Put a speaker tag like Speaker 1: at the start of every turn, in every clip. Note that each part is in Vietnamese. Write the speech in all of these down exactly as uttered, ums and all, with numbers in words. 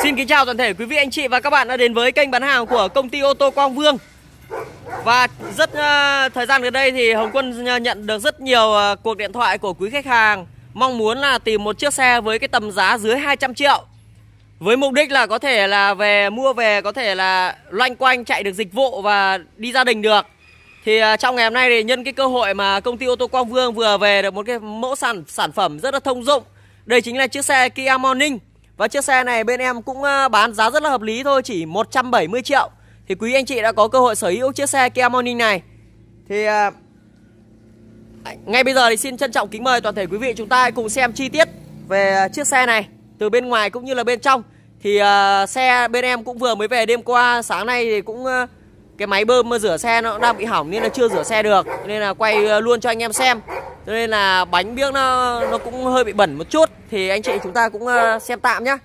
Speaker 1: Xin kính chào toàn thể quý vị anh chị và các bạn đã đến với kênh bán hàng của công ty ô tô Quang Vương. Và rất uh, thời gian gần đây thì Hồng Quân nhận được rất nhiều uh, cuộc điện thoại của quý khách hàng mong muốn là tìm một chiếc xe với cái tầm giá dưới hai trăm triệu. Với mục đích là có thể là về mua về có thể là loanh quanh chạy được dịch vụ và đi gia đình được. Thì uh, trong ngày hôm nay thì nhân cái cơ hội mà công ty ô tô Quang Vương vừa về được một cái mẫu sản sản phẩm rất là thông dụng. Đây chính là chiếc xe Kia Morning. Và chiếc xe này bên em cũng bán giá rất là hợp lý thôi, chỉ một trăm bảy mươi triệu. Thì quý anh chị đã có cơ hội sở hữu chiếc xe Kia Morning này. Thì uh, ngay bây giờ thì xin trân trọng kính mời toàn thể quý vị chúng ta cùng xem chi tiết về chiếc xe này từ bên ngoài cũng như là bên trong. Thì uh, xe bên em cũng vừa mới về đêm qua, sáng nay thì cũng uh, cái máy bơm rửa xe nó đang bị hỏng nên là chưa rửa xe được, nên là quay uh, luôn cho anh em xem. Cho nên là bánh biếc nó nó cũng hơi bị bẩn một chút, thì anh chị chúng ta cũng uh, xem tạm nhé.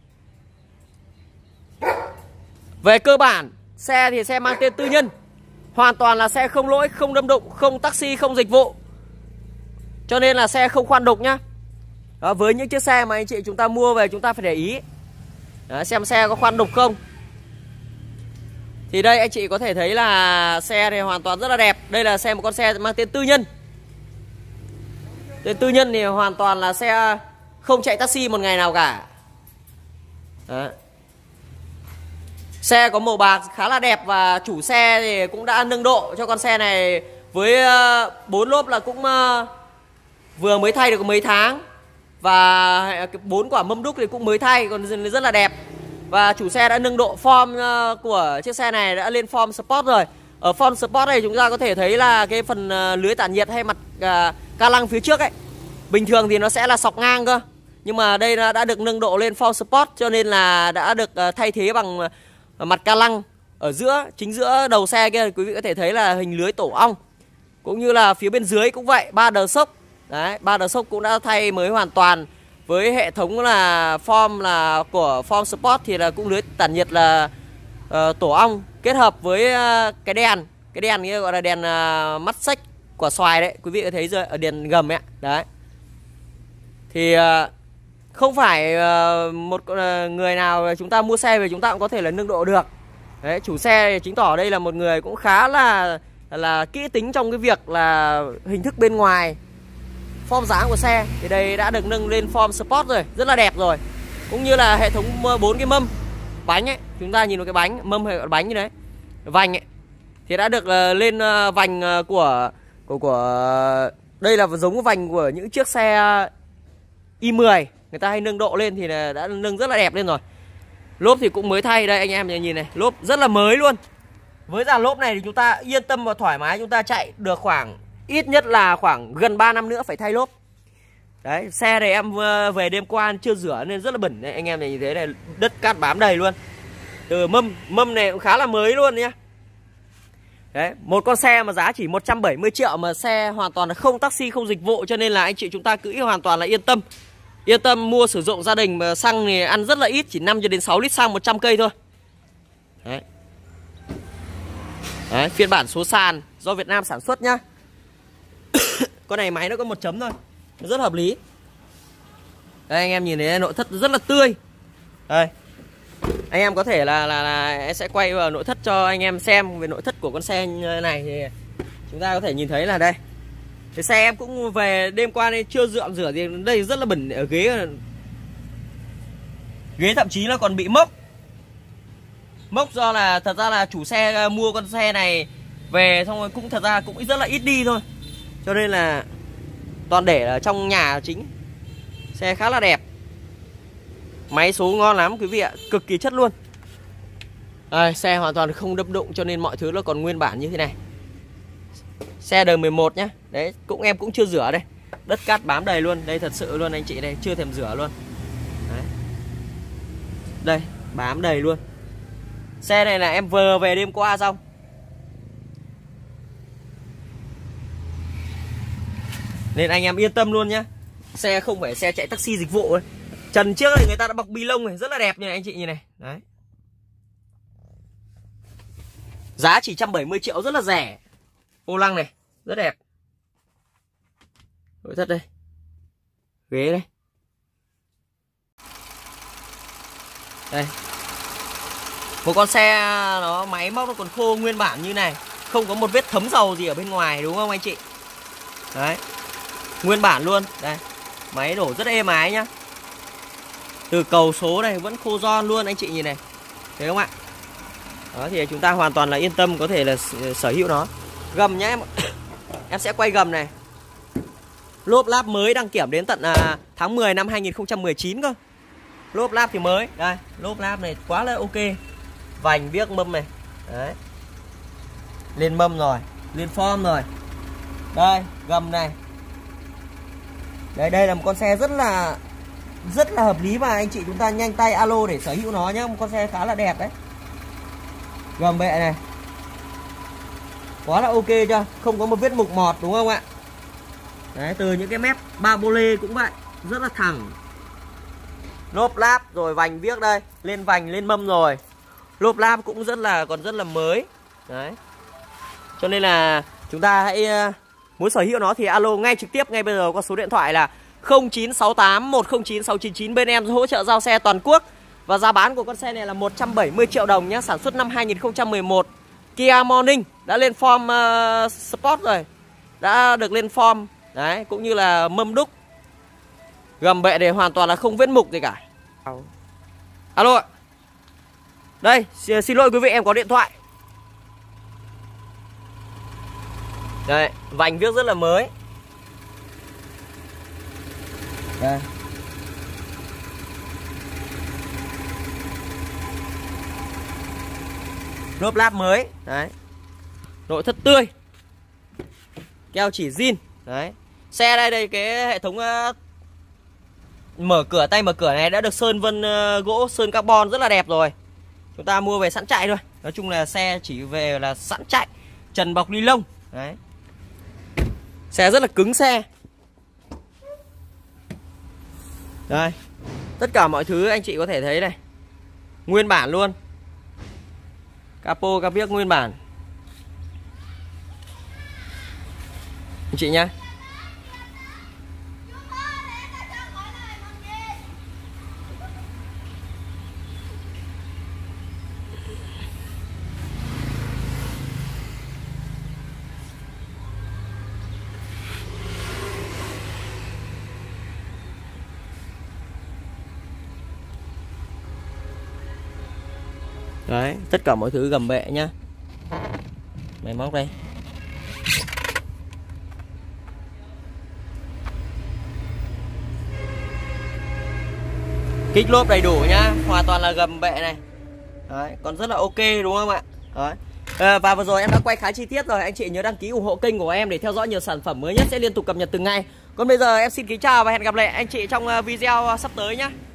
Speaker 1: Về cơ bản, xe thì xe mang tên tư nhân, hoàn toàn là xe không lỗi, không đâm đụng, không taxi, không dịch vụ. Cho nên là xe không khoan đục nhá. Đó, với những chiếc xe mà anh chị chúng ta mua về chúng ta phải để ý. Đó, xem xe có khoan đục không. Thì đây anh chị có thể thấy là xe này hoàn toàn rất là đẹp. Đây là xe một con xe mang tên tư nhân. Tên tư nhân thì hoàn toàn là xe không chạy taxi một ngày nào cả. Đó. Xe có màu bạc khá là đẹp và chủ xe thì cũng đã nâng độ cho con xe này với bốn lốp là cũng vừa mới thay được mấy tháng. Và bốn quả mâm đúc thì cũng mới thay, còn rất là đẹp. Và chủ xe đã nâng độ form của chiếc xe này đã lên form Sport rồi. Ở form Sport này chúng ta có thể thấy là cái phần lưới tản nhiệt hay mặt ca lăng phía trước ấy, bình thường thì nó sẽ là sọc ngang cơ. Nhưng mà đây đã được nâng độ lên form Sport, cho nên là đã được thay thế bằng mặt ca lăng ở giữa, chính giữa đầu xe kia. Quý vị có thể thấy là hình lưới tổ ong. Cũng như là phía bên dưới cũng vậy, ba đờ sốc. Đấy, ba đờ sốc cũng đã thay mới hoàn toàn. Với hệ thống là form là của form Sport thì là cũng lưới tản nhiệt là uh, tổ ong kết hợp với uh, cái đèn, cái đèn kia gọi là đèn uh, mắt xích quả xoài đấy, quý vị có thấy rồi, ở đèn gầm ấy. Đấy. Thì uh, không phải uh, một uh, người nào chúng ta mua xe về chúng ta cũng có thể là nâng độ được. Đấy, chủ xe chứng tỏ đây là một người cũng khá là là kỹ tính trong cái việc là hình thức bên ngoài, form dáng của xe thì đây đã được nâng lên form Sport rồi, rất là đẹp rồi. Cũng như là hệ thống bốn cái mâm bánh ấy, chúng ta nhìn vào cái bánh mâm hay bánh như đấy, vành ấy thì đã được uh, lên uh, vành uh, của của của đây là giống vành của những chiếc xe i mười, người ta hay nâng độ lên thì là đã nâng rất là đẹp lên rồi. Lốp thì cũng mới thay đây anh em nhìn này, lốp rất là mới luôn. Với dàn lốp này thì chúng ta yên tâm và thoải mái, chúng ta chạy được khoảng ít nhất là khoảng gần ba năm nữa phải thay lốp. Đấy, xe này em về đêm qua chưa rửa nên rất là bẩn đấy, anh em này nhìn thấy này, đất cát bám đầy luôn. Từ mâm, mâm này cũng khá là mới luôn nhá. Đấy, một con xe mà giá chỉ một trăm bảy mươi triệu mà xe hoàn toàn là không taxi, không dịch vụ, cho nên là anh chị chúng ta cứ hoàn toàn là yên tâm. Yên tâm mua sử dụng gia đình, mà xăng thì ăn rất là ít, chỉ năm cho đến sáu lít xăng một trăm cây thôi. Đấy. Đấy, phiên bản số sàn do Việt Nam sản xuất nhá. Con này máy nó có một chấm thôi, nó rất hợp lý. Đây anh em nhìn thấy nội thất rất là tươi. Đây, anh em có thể là là, là em sẽ quay vào nội thất cho anh em xem về nội thất của con xe này. Thì chúng ta có thể nhìn thấy là đây, cái xe em cũng về đêm qua nên chưa dượm rửa gì, đây rất là bẩn. Ở ghế, ghế thậm chí là còn bị mốc. Mốc do là thật ra là chủ xe mua con xe này về xong rồi cũng thật ra cũng rất là ít đi thôi, cho nên là toàn để ở trong nhà chính. Xe khá là đẹp, máy số ngon lắm quý vị ạ, cực kỳ chất luôn. À, xe hoàn toàn không đâm đụng cho nên mọi thứ nó còn nguyên bản như thế này. Xe đời mười một nhá. Đấy, cũng em cũng chưa rửa đây. Đất cát bám đầy luôn, đây thật sự luôn anh chị đây, chưa thèm rửa luôn. Đấy. Đây, bám đầy luôn. Xe này là em vừa về đêm qua xong. Nên anh em yên tâm luôn nhá. Xe không phải xe chạy taxi dịch vụ ấy. Trần trước này người ta đã bọc bi lông này, rất là đẹp như này anh chị nhìn này. Đấy. Giá chỉ một trăm bảy mươi triệu, rất là rẻ. Vô lăng này, rất đẹp. Nội thất đây. Ghế đây. Đây. Một con xe nó máy móc nó còn khô nguyên bản như này, không có một vết thấm dầu gì ở bên ngoài, đúng không anh chị? Đấy. Nguyên bản luôn. Đây. Máy đổ rất êm ái nhá. Từ cầu số này vẫn khô giòn luôn anh chị nhìn này. Thấy không ạ? Đó thì chúng ta hoàn toàn là yên tâm có thể là sở hữu nó. Gầm nhá em. Em sẽ quay gầm này. Lốp láp mới đăng kiểm đến tận à, tháng mười năm hai nghìn không trăm mười chín cơ. Lốp láp thì mới. Đây, lốp láp này quá là ok. Vành biếc mâm này. Đấy. Lên mâm rồi, lên form rồi. Đây, gầm này. Đây, đây là một con xe rất là rất là hợp lý, và anh chị chúng ta nhanh tay alo để sở hữu nó nhé. Một con xe khá là đẹp đấy. Gầm bệ này quá là ok chưa? Không có một vết mục mọt đúng không ạ? Đấy, từ những cái mép ba bô lê cũng vậy, rất là thẳng. Lốp láp rồi vành viếc đây, lên vành lên mâm rồi. Lốp láp cũng rất là còn rất là mới. Đấy. Cho nên là chúng ta hãy uh, muốn sở hữu nó thì alo ngay trực tiếp ngay bây giờ qua số điện thoại là không chín sáu tám một không chín sáu chín chín, bên em hỗ trợ giao xe toàn quốc. Và giá bán của con xe này là một trăm bảy mươi triệu đồng nhé. Sản xuất năm hai nghìn không trăm mười một. Kia Morning đã lên form uh, Sport rồi. Đã được lên form. Đấy, cũng như là mâm đúc. Gầm bệ này hoàn toàn là không vết mục gì cả. Alo ạ. Đây, xin lỗi quý vị, em có điện thoại. Đây, vành viết rất là mới. Đây. Lốp láp mới. Đấy. Nội thất tươi. Keo chỉ zin. Đấy. Xe đây đây cái hệ thống uh, mở cửa, tay mở cửa này đã được sơn vân uh, gỗ, sơn carbon rất là đẹp rồi. Chúng ta mua về sẵn chạy thôi. Nói chung là xe chỉ về là sẵn chạy. Trần bọc ni lông. Đấy. Xe rất là cứng xe. Đây. Tất cả mọi thứ anh chị có thể thấy này. Nguyên bản luôn. Capo, capiếc nguyên bản. Anh chị nhá. Đấy, tất cả mọi thứ gầm bệ nhá. Máy móc đây. Kích lốp đầy đủ nhá, hoàn toàn là gầm bệ này. Đấy, còn rất là ok đúng không ạ? Đấy. À, và vừa rồi em đã quay khá chi tiết rồi. Anh chị nhớ đăng ký ủng hộ kênh của em để theo dõi nhiều sản phẩm mới nhất sẽ liên tục cập nhật từng ngày. Còn bây giờ em xin kính chào và hẹn gặp lại anh chị trong video sắp tới nhá.